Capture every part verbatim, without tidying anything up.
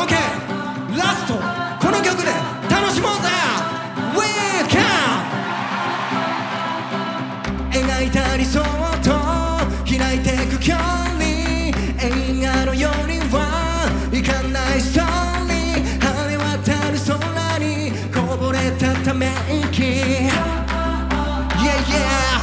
OK ラストこの曲で楽しもうぜ Welcome 描いた理想と開いてく距離映画のようにはいかないストーリー晴れ渡る空にこぼれたため息 Yeah yeah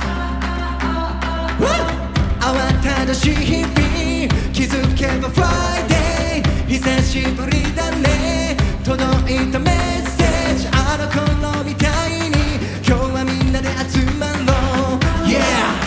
慌ただしい日々気づけば Friday 久しぶりだね届いたメッセージあの頃みたいに今日はみんなで集まろう Yeah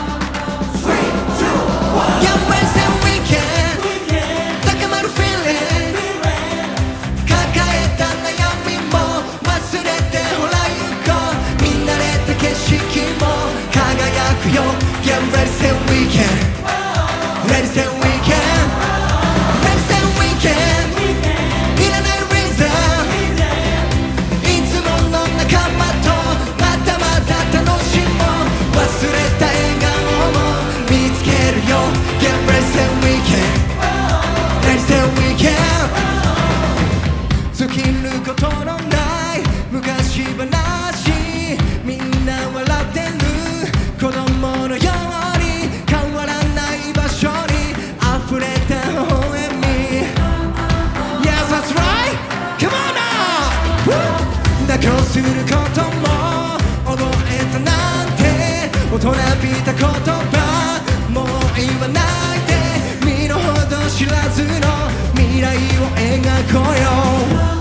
Get ready, say weekend. Ready, say weekend. Ready, say weekend. いらない reason. いつもの仲間とまたまた楽しもう。忘れた笑顔も見つけるよ。Get ready, say weekend. Ready, say weekend. 尽きることのない昔話。みんな笑ってる。子供のように変わらない場所に溢れた微笑み Yes, that's right! Come on now! 妥協することも覚えたなんて大人びた言葉もう言わないで身の程知らずの未来を描こうよ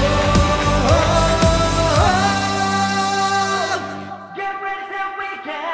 Get ready, say weekend.